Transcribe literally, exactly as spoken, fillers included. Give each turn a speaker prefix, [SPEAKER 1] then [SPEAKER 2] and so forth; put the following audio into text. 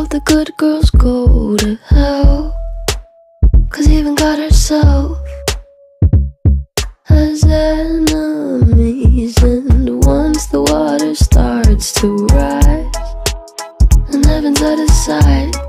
[SPEAKER 1] of the good girls go to hell, 'cause even God herself has enemies. And once the water starts to rise and heaven's out of sight,